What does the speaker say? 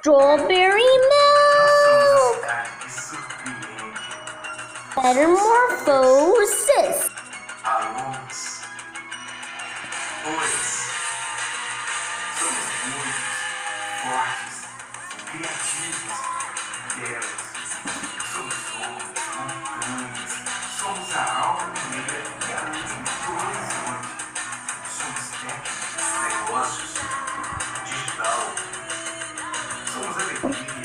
strawberry milk. Metamorphosis. Alunos, pois somos muito fortes, criativos, belos. Somos outros, montanhas. Somos a alma negra e a luz do horizonte. Somos técnicos, negócios, digital. Somos alegria.